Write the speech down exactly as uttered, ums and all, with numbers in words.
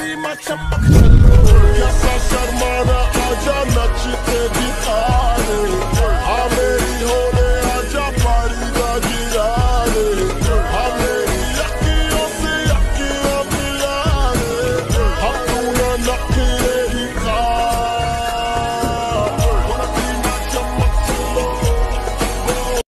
तेरी मैं चमक चलो कैसा शर्माना आजा नचते दिखा दे हाँ मेरी होने